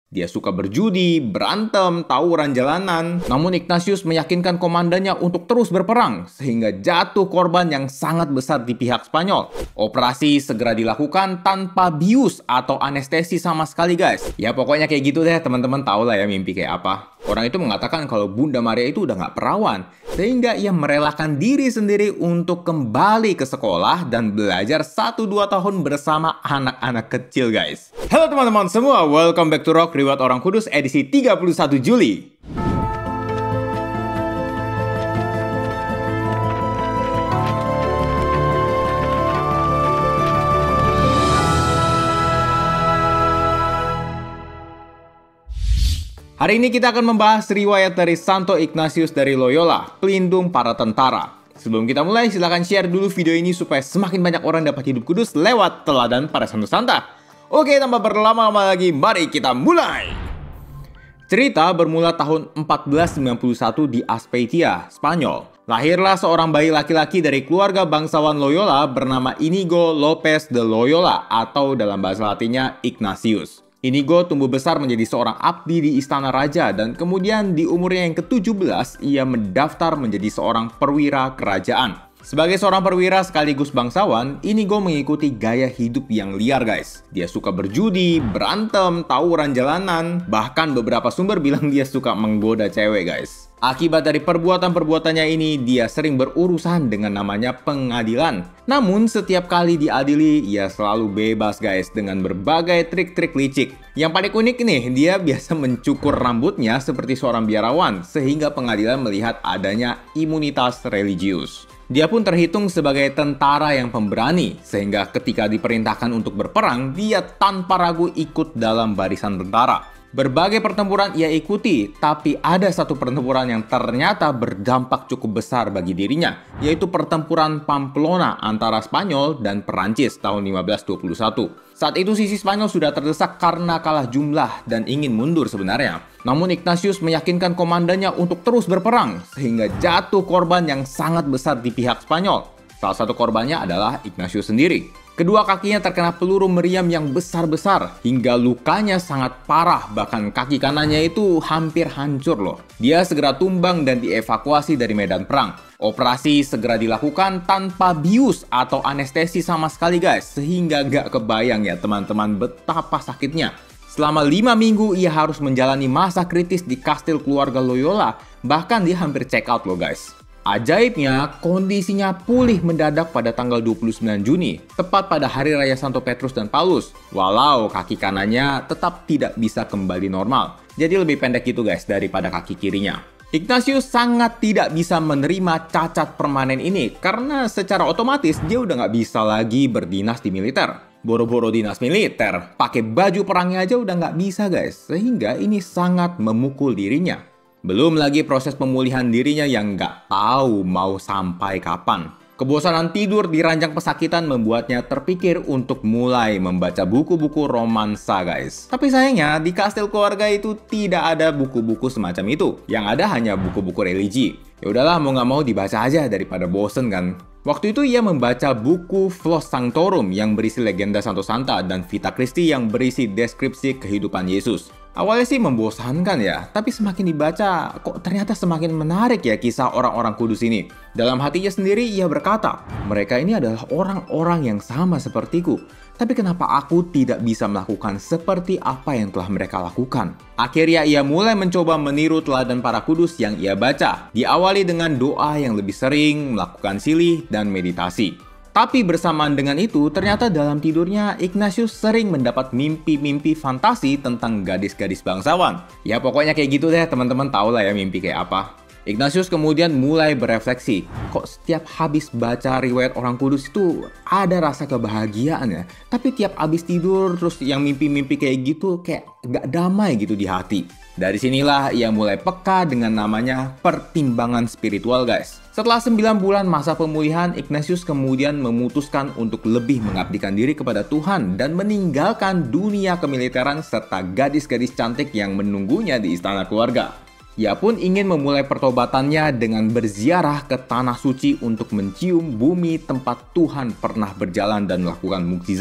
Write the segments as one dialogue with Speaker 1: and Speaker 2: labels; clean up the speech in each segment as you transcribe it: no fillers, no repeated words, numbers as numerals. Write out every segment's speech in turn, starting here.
Speaker 1: Dia suka berjudi, berantem, tawuran jalanan. Namun Ignatius meyakinkan komandannya untuk terus berperang, sehingga jatuh korban yang sangat besar di pihak Spanyol. Operasi segera dilakukan tanpa bius atau anestesi sama sekali guys. Ya pokoknya kayak gitu deh, teman-teman tahu lah ya mimpi kayak apa. Orang itu mengatakan kalau Bunda Maria itu udah nggak perawan, sehingga ia merelakan diri sendiri untuk kembali ke sekolah dan belajar 1-2 tahun bersama anak-anak kecil guys. Halo teman-teman semua, welcome back to Rock Riwayat Orang Kudus edisi 31 Juli. Hari ini kita akan membahas riwayat dari Santo Ignatius dari Loyola, pelindung para tentara. Sebelum kita mulai, silahkan share dulu video ini supaya semakin banyak orang dapat hidup kudus lewat teladan para santo santa. Oke, tanpa berlama-lama lagi, mari kita mulai! Cerita bermula tahun 1491 di Azpeitia, Spanyol. Lahirlah seorang bayi laki-laki dari keluarga bangsawan Loyola bernama Inigo Lopez de Loyola atau dalam bahasa Latinnya Ignatius. Inigo tumbuh besar menjadi seorang abdi di istana raja dan kemudian di umurnya yang ke-17 ia mendaftar menjadi seorang perwira kerajaan. Sebagai seorang perwira sekaligus bangsawan, Inigo mengikuti gaya hidup yang liar guys. Dia suka berjudi, berantem, tawuran jalanan, bahkan beberapa sumber bilang dia suka menggoda cewek guys. Akibat dari perbuatan-perbuatannya ini, dia sering berurusan dengan namanya pengadilan. Namun, setiap kali diadili, ia selalu bebas guys dengan berbagai trik-trik licik. Yang paling unik nih, dia biasa mencukur rambutnya seperti seorang biarawan, sehingga pengadilan melihat adanya imunitas religius. Dia pun terhitung sebagai tentara yang pemberani, sehingga ketika diperintahkan untuk berperang, dia tanpa ragu ikut dalam barisan tentara. Berbagai pertempuran ia ikuti, tapi ada satu pertempuran yang ternyata berdampak cukup besar bagi dirinya, yaitu pertempuran Pamplona antara Spanyol dan Perancis tahun 1521. Saat itu sisi Spanyol sudah terdesak karena kalah jumlah dan ingin mundur sebenarnya. Namun Ignatius meyakinkan komandannya untuk terus berperang, sehingga jatuh korban yang sangat besar di pihak Spanyol. Salah satu korbannya adalah Ignatius sendiri. Kedua kakinya terkena peluru meriam yang besar-besar, hingga lukanya sangat parah, bahkan kaki kanannya itu hampir hancur loh. Dia segera tumbang dan dievakuasi dari medan perang. Operasi segera dilakukan tanpa bius atau anestesi sama sekali guys, sehingga gak kebayang ya teman-teman betapa sakitnya. Selama 5 minggu ia harus menjalani masa kritis di kastil keluarga Loyola, bahkan dia hampir check out loh guys. Ajaibnya, kondisinya pulih mendadak pada tanggal 29 Juni, tepat pada hari raya Santo Petrus dan Paulus, walau kaki kanannya tetap tidak bisa kembali normal. Jadi lebih pendek gitu guys daripada kaki kirinya. Ignatius sangat tidak bisa menerima cacat permanen ini, karena secara otomatis dia udah nggak bisa lagi berdinas di militer. Boro-boro dinas militer, pakai baju perangnya aja udah nggak bisa guys, sehingga ini sangat memukul dirinya. Belum lagi proses pemulihan dirinya yang nggak tahu mau sampai kapan. Kebosanan tidur di ranjang pesakitan membuatnya terpikir untuk mulai membaca buku-buku romansa guys. Tapi sayangnya di kastil keluarga itu tidak ada buku-buku semacam itu. Yang ada hanya buku-buku religi. Ya udahlah mau nggak mau dibaca aja daripada bosen kan. Waktu itu ia membaca buku Flos Sanctorum yang berisi legenda Santo Santa dan Vita Christi yang berisi deskripsi kehidupan Yesus. Awalnya sih membosankan ya, tapi semakin dibaca kok ternyata semakin menarik ya kisah orang-orang kudus ini. Dalam hatinya sendiri ia berkata, mereka ini adalah orang-orang yang sama sepertiku. Tapi kenapa aku tidak bisa melakukan seperti apa yang telah mereka lakukan? Akhirnya ia mulai mencoba meniru teladan para kudus yang ia baca. Diawali dengan doa yang lebih sering, melakukan silih, dan meditasi. Tapi bersamaan dengan itu, ternyata dalam tidurnya Ignatius sering mendapat mimpi-mimpi fantasi tentang gadis-gadis bangsawan. Ya pokoknya kayak gitu deh, teman-teman tahu lah ya mimpi kayak apa. Ignatius kemudian mulai berefleksi, kok setiap habis baca riwayat orang kudus itu ada rasa kebahagiaan ya. Tapi tiap habis tidur terus yang mimpi-mimpi kayak gitu kayak gak damai gitu di hati. Dari sinilah ia mulai peka dengan namanya pertimbangan spiritual guys. Setelah 9 bulan masa pemulihan, Ignatius kemudian memutuskan untuk lebih mengabdikan diri kepada Tuhan dan meninggalkan dunia kemiliteran serta gadis-gadis cantik yang menunggunya di istana keluarga. Ia pun ingin memulai pertobatannya dengan berziarah ke Tanah Suci untuk mencium bumi tempat Tuhan pernah berjalan dan melakukan mukjizat.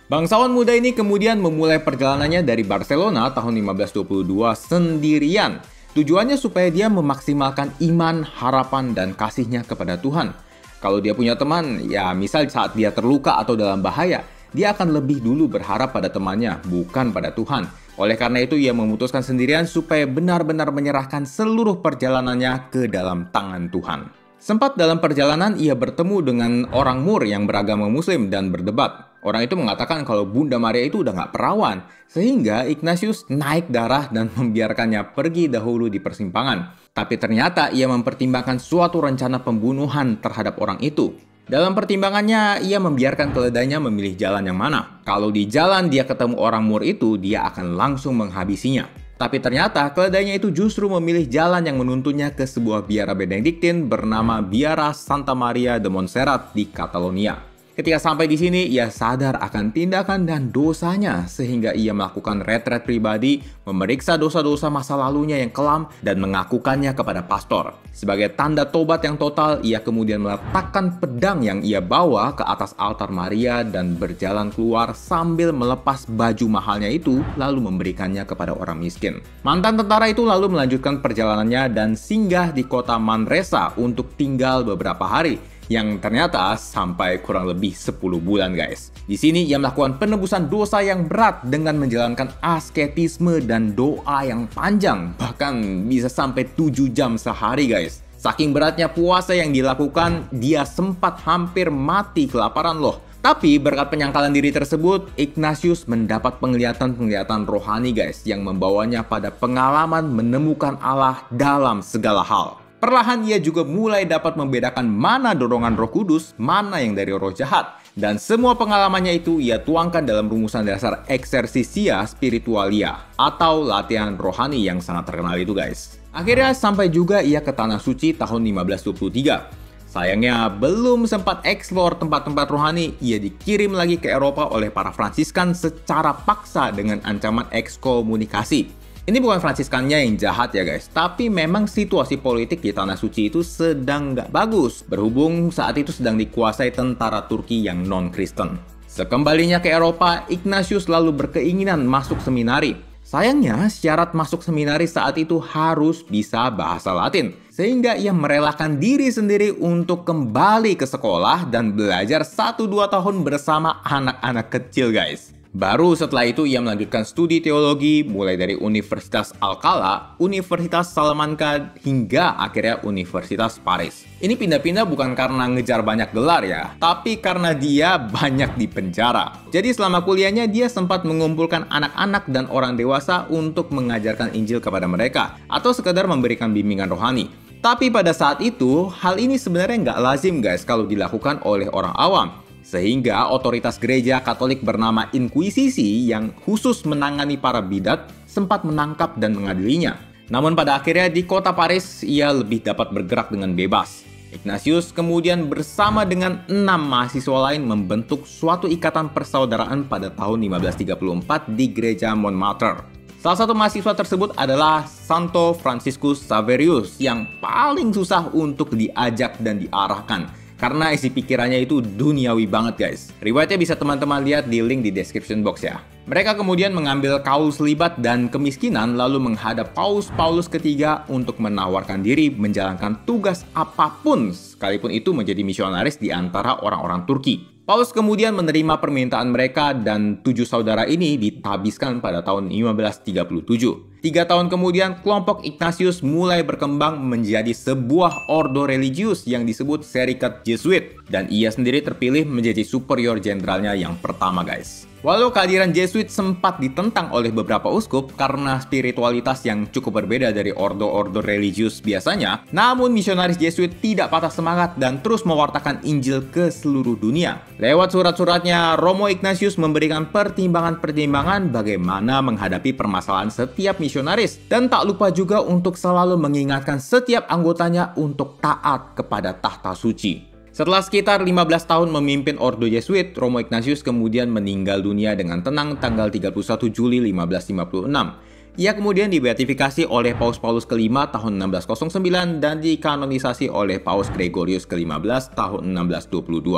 Speaker 1: Bangsawan muda ini kemudian memulai perjalanannya dari Barcelona tahun 1522 sendirian. Tujuannya supaya dia memaksimalkan iman, harapan, dan kasihnya kepada Tuhan. Kalau dia punya teman, ya misal saat dia terluka atau dalam bahaya, dia akan lebih dulu berharap pada temannya, bukan pada Tuhan. Oleh karena itu, ia memutuskan sendirian supaya benar-benar menyerahkan seluruh perjalanannya ke dalam tangan Tuhan. Sempat dalam perjalanan, ia bertemu dengan orang Moor yang beragama Muslim dan berdebat. Orang itu mengatakan kalau Bunda Maria itu udah nggak perawan, sehingga Ignatius naik darah dan membiarkannya pergi dahulu di persimpangan. Tapi ternyata ia mempertimbangkan suatu rencana pembunuhan terhadap orang itu. Dalam pertimbangannya, ia membiarkan keledainya memilih jalan yang mana. Kalau di jalan dia ketemu orang Moor itu, dia akan langsung menghabisinya. Tapi ternyata keledainya itu justru memilih jalan yang menuntunnya ke sebuah biara Benediktin bernama Biara Santa Maria de Montserrat di Catalonia. Ketika sampai di sini, ia sadar akan tindakan dan dosanya sehingga ia melakukan retret pribadi, memeriksa dosa-dosa masa lalunya yang kelam dan mengakukannya kepada pastor. Sebagai tanda tobat yang total, ia kemudian meletakkan pedang yang ia bawa ke atas altar Maria dan berjalan keluar sambil melepas baju mahalnya itu lalu memberikannya kepada orang miskin. Mantan tentara itu lalu melanjutkan perjalanannya dan singgah di kota Manresa untuk tinggal beberapa hari, yang ternyata sampai kurang lebih 10 bulan guys. Di sini ia melakukan penebusan dosa yang berat dengan menjalankan asketisme dan doa yang panjang, bahkan bisa sampai 7 jam sehari guys. Saking beratnya puasa yang dilakukan, dia sempat hampir mati kelaparan loh. Tapi berkat penyangkalan diri tersebut, Ignatius mendapat penglihatan-penglihatan rohani guys, yang membawanya pada pengalaman menemukan Allah dalam segala hal. Perlahan ia juga mulai dapat membedakan mana dorongan Roh Kudus, mana yang dari roh jahat. Dan semua pengalamannya itu ia tuangkan dalam rumusan dasar Exercitia Spiritualia atau latihan rohani yang sangat terkenal itu guys. Akhirnya sampai juga ia ke Tanah Suci tahun 1523. Sayangnya belum sempat eksplor tempat-tempat rohani, ia dikirim lagi ke Eropa oleh para Fransiskan secara paksa dengan ancaman ekskomunikasi. Ini bukan Fransiskannya yang jahat ya guys, tapi memang situasi politik di Tanah Suci itu sedang nggak bagus, berhubung saat itu sedang dikuasai tentara Turki yang non-Kristen. Sekembalinya ke Eropa, Ignatius lalu berkeinginan masuk seminari. Sayangnya, syarat masuk seminari saat itu harus bisa bahasa Latin, sehingga ia merelakan diri sendiri untuk kembali ke sekolah dan belajar 1-2 tahun bersama anak-anak kecil guys. Baru setelah itu ia melanjutkan studi teologi mulai dari Universitas Alcala, Universitas Salamanca, hingga akhirnya Universitas Paris. Ini pindah-pindah bukan karena ngejar banyak gelar ya, tapi karena dia banyak di penjara. Jadi selama kuliahnya dia sempat mengumpulkan anak-anak dan orang dewasa untuk mengajarkan Injil kepada mereka, atau sekedar memberikan bimbingan rohani. Tapi pada saat itu, hal ini sebenarnya nggak lazim guys kalau dilakukan oleh orang awam. Sehingga otoritas gereja Katolik bernama Inkuisisi yang khusus menangani para bidat sempat menangkap dan mengadilinya. Namun pada akhirnya di kota Paris ia lebih dapat bergerak dengan bebas. Ignatius kemudian bersama dengan 6 mahasiswa lain membentuk suatu ikatan persaudaraan pada tahun 1534 di gereja Montmartre. Salah satu mahasiswa tersebut adalah Santo Franciscus Xaverius yang paling susah untuk diajak dan diarahkan. Karena isi pikirannya itu duniawi banget guys. Riwayatnya bisa teman-teman lihat di link di description box ya. Mereka kemudian mengambil kaul selibat dan kemiskinan lalu menghadap Paus ketiga untuk menawarkan diri menjalankan tugas apapun sekalipun itu menjadi misionaris di antara orang-orang Turki. Paus kemudian menerima permintaan mereka dan 7 saudara ini ditabiskan pada tahun 1537. 3 tahun kemudian, kelompok Ignatius mulai berkembang menjadi sebuah ordo religius yang disebut Serikat Jesuit. Dan ia sendiri terpilih menjadi superior jenderalnya yang pertama guys. Walau kehadiran Jesuit sempat ditentang oleh beberapa uskup karena spiritualitas yang cukup berbeda dari ordo-ordo religius biasanya, namun misionaris Jesuit tidak patah semangat dan terus mewartakan Injil ke seluruh dunia. Lewat surat-suratnya, Romo Ignatius memberikan pertimbangan-pertimbangan bagaimana menghadapi permasalahan setiap misionaris, dan tak lupa juga untuk selalu mengingatkan setiap anggotanya untuk taat kepada tahta suci. Setelah sekitar 15 tahun memimpin Ordo Jesuit, Romo Ignatius kemudian meninggal dunia dengan tenang tanggal 31 Juli 1556. Ia kemudian dibeatifikasi oleh Paus Paulus ke-5 tahun 1609 dan dikanonisasi oleh Paus Gregorius ke-15 tahun 1622.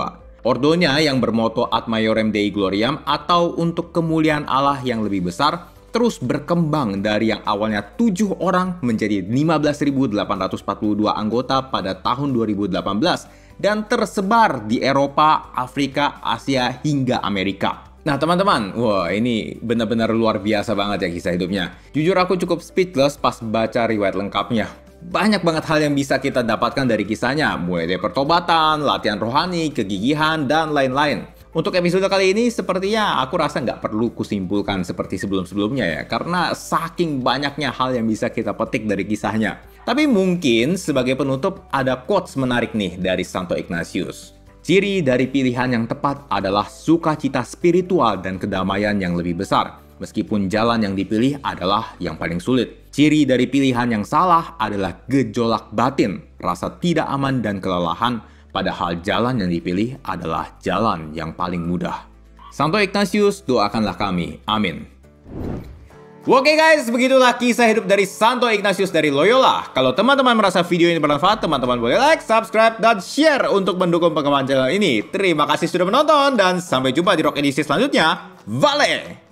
Speaker 1: Ordonya yang bermoto Ad Maiorem Dei Gloriam atau untuk kemuliaan Allah yang lebih besar terus berkembang dari yang awalnya 7 orang menjadi 15.842 anggota pada tahun 2018 dan tersebar di Eropa, Afrika, Asia, hingga Amerika. Nah teman-teman, wah ini benar-benar luar biasa banget ya kisah hidupnya. Jujur aku cukup speechless pas baca riwayat lengkapnya. Banyak banget hal yang bisa kita dapatkan dari kisahnya, mulai dari pertobatan, latihan rohani, kegigihan, dan lain-lain. Untuk episode kali ini, sepertinya aku rasa nggak perlu kusimpulkan seperti sebelum-sebelumnya ya, karena saking banyaknya hal yang bisa kita petik dari kisahnya. Tapi mungkin sebagai penutup ada quotes menarik nih dari Santo Ignatius. Ciri dari pilihan yang tepat adalah sukacita spiritual dan kedamaian yang lebih besar, meskipun jalan yang dipilih adalah yang paling sulit. Ciri dari pilihan yang salah adalah gejolak batin, rasa tidak aman dan kelelahan, padahal jalan yang dipilih adalah jalan yang paling mudah. Santo Ignatius, doakanlah kami. Amin. Oke guys, begitulah kisah hidup dari Santo Ignatius dari Loyola. Kalau teman-teman merasa video ini bermanfaat, teman-teman boleh like, subscribe, dan share untuk mendukung pengembangan channel ini. Terima kasih sudah menonton, dan sampai jumpa di Rock edisi selanjutnya. Vale!